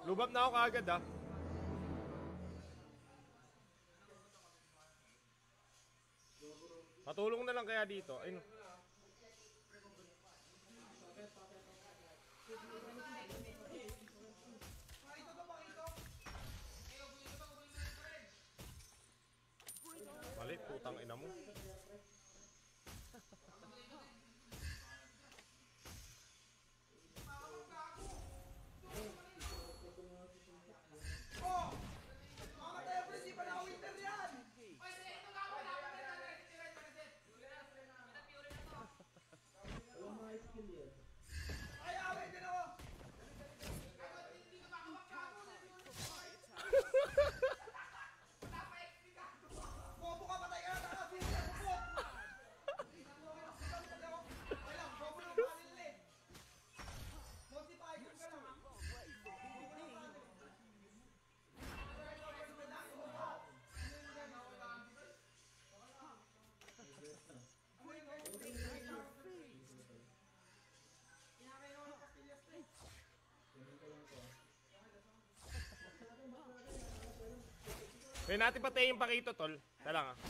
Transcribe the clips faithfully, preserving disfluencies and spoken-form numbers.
Lubab na ako kaagad ah. Patulong na lang kaya dito. Ayun. Mali, putang ina mo. Oh! Mga tepres, di pa naka-winter yan! Ay, away din ako! Bobo ka, patay ka na! Tara, sino ka? Bobo! Ay lang, bobo lang ang panil eh! Multiply ka lang! Pwede natin patayin pa kito, tol. Ito lang ah.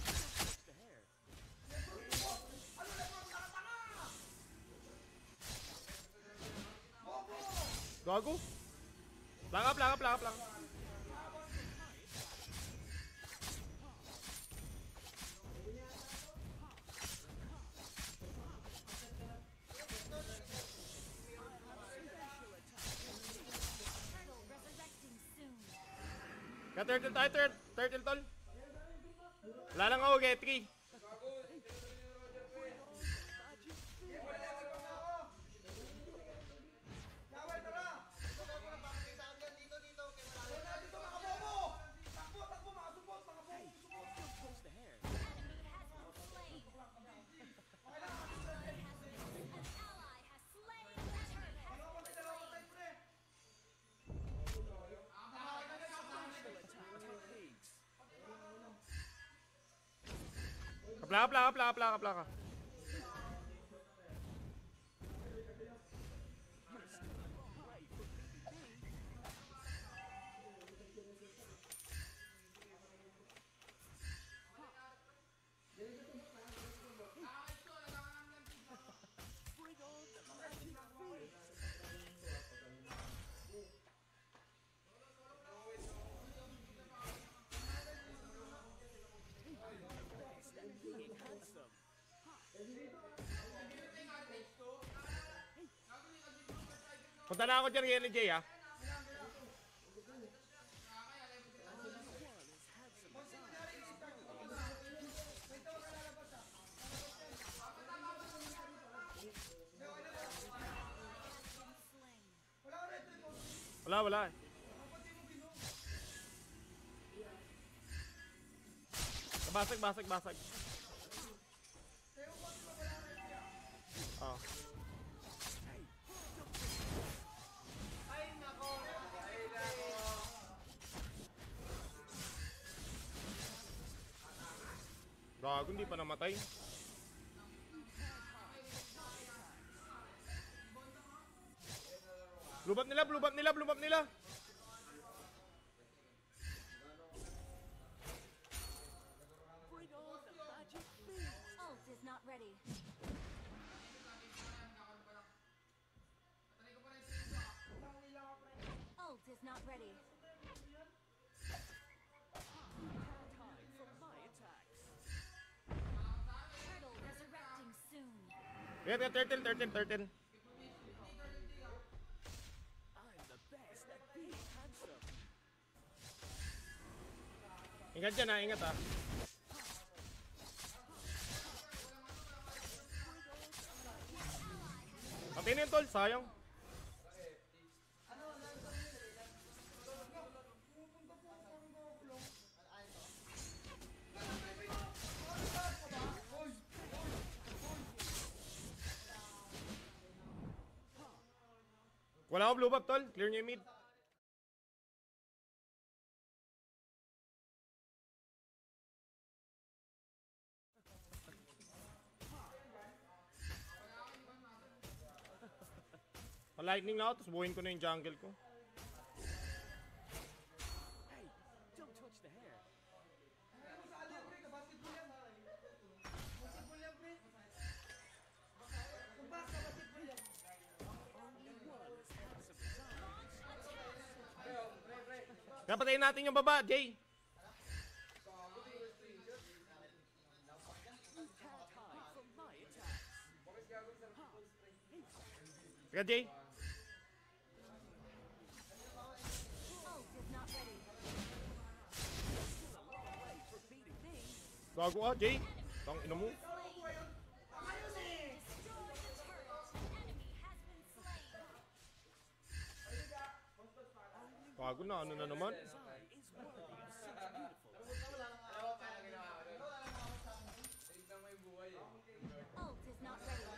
Gago. Langap, langap, langap, langap. Ka-turtle tayo, tur- turtle tol. Wala lang ako, get three. Kaplaka, plaka, plaka, plaka, plaka. Punta na ako dyan kay N J ah. Wala, wala. Basag, basag, basag. Oh. Ay, nako! Ay, nako! Gago, hindi pa namatay. Blubab nila, blubab nila, blubab nila. Ult is not ready. Ult is not ready. Time for my attacks. Turtle resurrecting soon. Wait, wait, turtle, turtle, turtle. I'm the best at being handsome. Ingat dyan ha, ingat ha. Patayin na yun, tol, sayang. Wala ako blue buff, tol. Clear nyo yung mid. Lightning na ako, tapos buuin ko na yung jungle ko. Kaya patayin natin yung baba, Jay. You can't hide from my attacks. Kaya Jay. Ult is not ready. For beating me. Gago ka, Jay. Tang ina mo. Destroy the turret. Enemy has been slain. Gago na, ano na naman? Design is worthy of such beautiful Ult is not ready.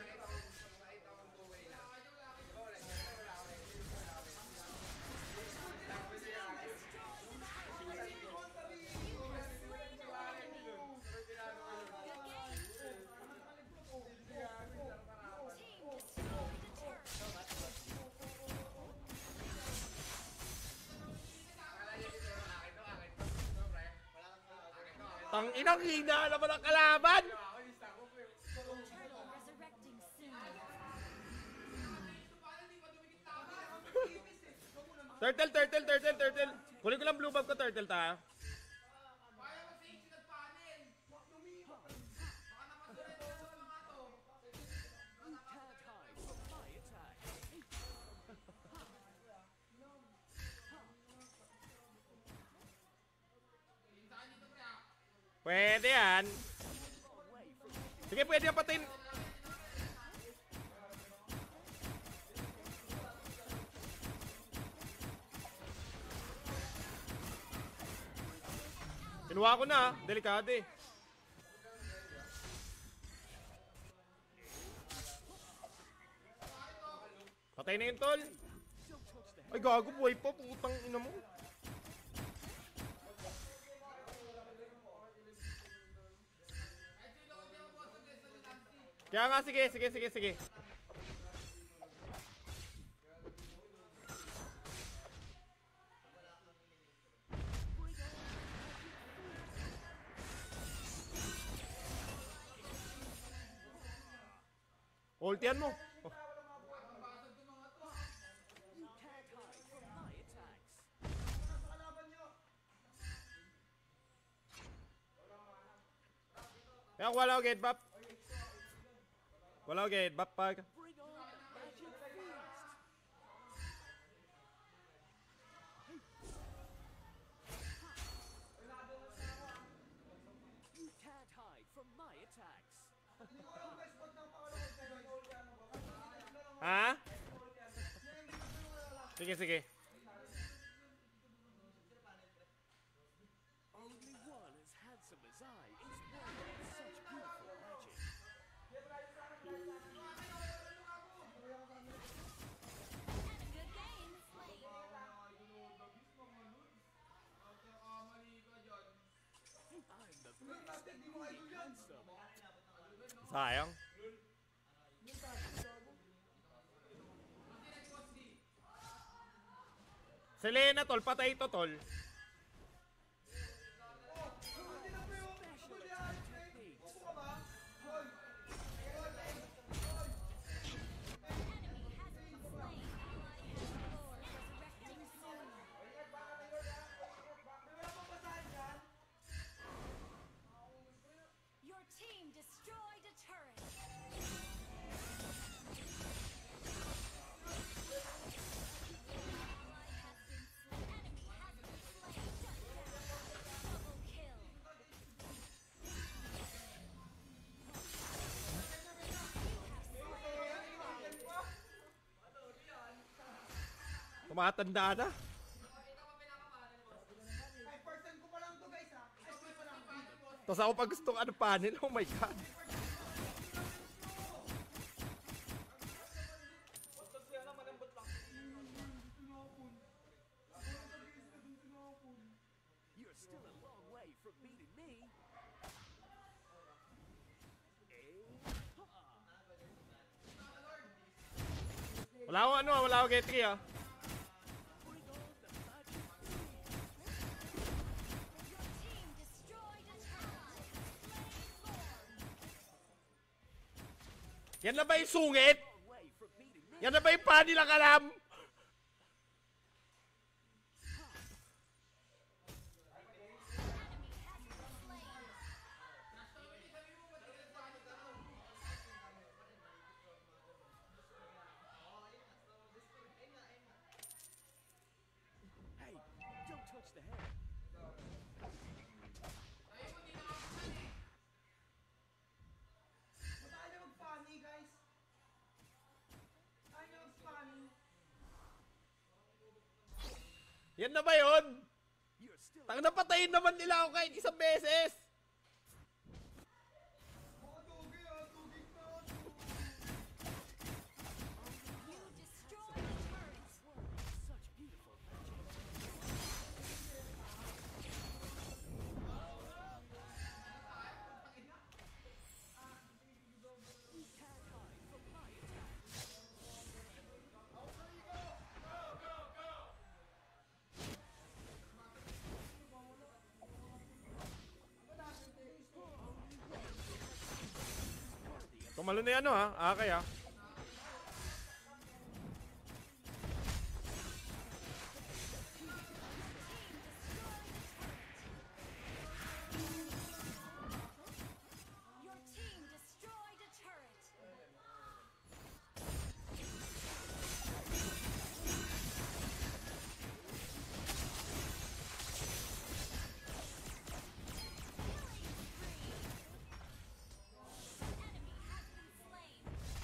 Tang inang hina naman ang kalaban! Turtle resurrecting soon. Turtle, turtle, turtle, turtle. Kunin ko lang blue buff ko, turtle ta. You can't hide from my attacks. Pwede yan. Away from me. Sige, pwede yan patin. Kinuha ko na, delikado eh. Patay na yun, tol. Ay, gago, buhay pa, putang ina mo. Kaya nga, sige, sige, sige, sige. Ultian mo. Oh. You can't hide from my attacks. Kaya wala ko get buff. Wala ko get buff pag. Bring on the magic feast. You can't hide from my attacks. Ha? Sige, sige. Only one as handsome as I is worthy of such beautiful magic. Good game. Slain. I'm the best at being handsome. Sayang. Selena, tol. Patay ito, tol. Special attack techniques. Enemy has been slain. Ally has scored. Resurrecting soon. Your team destroyed a turret. Ally has been slain. Enemy has been slain. Shut down. Double kill. Tumatanda na. five percent ko pa lang to guys ha. five percent pa lang. Tapos ako pag gusto ano panel, oh my god. You're still a long way from beating me. Eh? Wala akong ano, wala akong get three ah. Bring on the magic Your team destroyed a turret. Slain Lord. Yan na ba yung sungit? long way from beating me. Yan na ba yung panel ang alam? Yan na ba yun? You're still Tang napatayin naman nila ako kahit isang beses. Mga tugi ah, tugig na ako. You destroyed the turret. such beautiful magic. You can't hide from my attack. Tumalo na yan ano ha. Ah, kaya. Your team destroyed a turret. Enemy has been slain.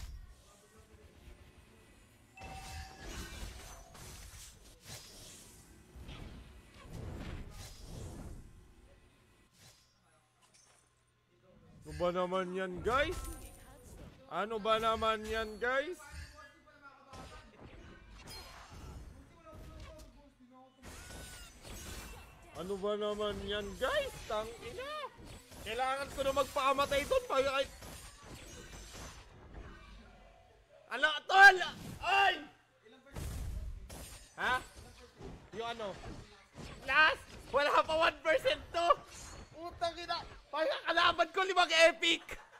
Ano ba naman yan guys? Ano ba naman yan guys? Ano ba naman yan guys? Tang ina! Kailangan ko na magpakamatay doon para kahit... Ano tol? Ay! Ha? Yung ano? Last! Wala pa one percent to! Utang ina! Parang kalaban ko limang epic!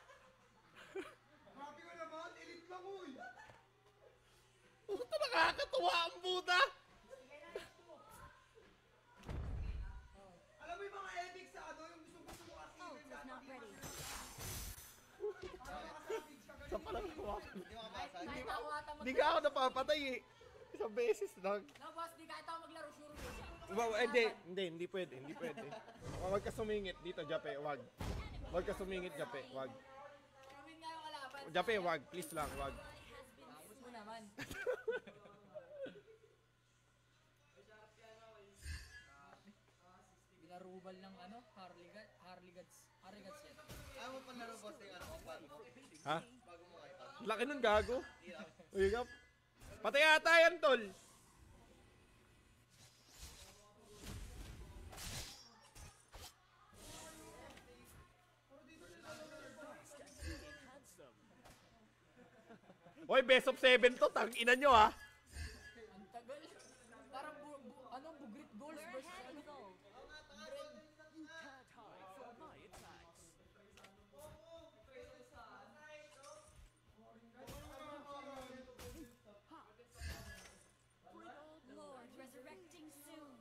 Grabe ka naman, elite lang uy. Puta, nakakatuwa ang buta! Alam mo yung mga epic sa ano, yung gusto gusto mo kasi Ult is not ready. Sa palang kuha. Kahit ako ata mag- Hindi ka ako napapatay eh. Isang beses lang. No, boss, di kahit ako maglaro, sure mo. Well, eh, hindi, hindi, hindi pwede, hindi pwede. Huwag ka sumingit dito, Jape, wag. Huwag ka sumingit, Jape, wag. Win nga yung kalaban. Jape, wag, please lang, wag. Tapos mo naman. Binarubal ng ano, Harley God, Harley Gods, Harley Gods yan. Ayaw mo pang laro boss yung ano, combat mo. Ha? Laki nun, gago. Uy, kap. Patay ata yan, tol. Handsome. Hoy, best of seven to, tang ina nyo ha. Ang tagal. Parang bu, bu, ano, bugrit goals We're versus ahead in ano. gold. You can't hide from my attacks. Lord resurrecting soon.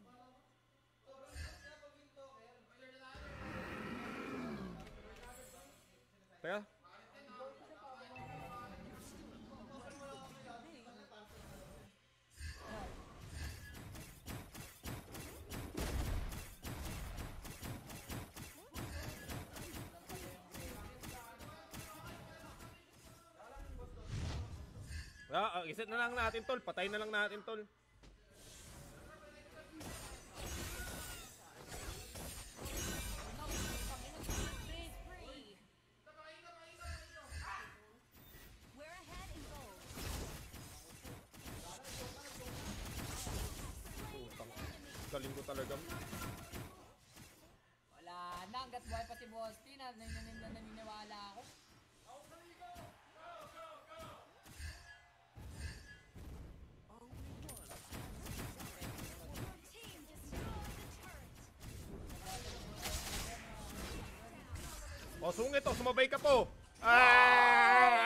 Teka. Ah, ah, iset na lang natin, tol. Patay na lang natin, tol. Is free. We're ahead in gold. Putang. Galing ko talaga. Wala na, hanggat buhay pa si Boss T, na nanin- na naniniwala ako. Your team destroyed the turret. O, sungit to. Sumabay ka po. Ah!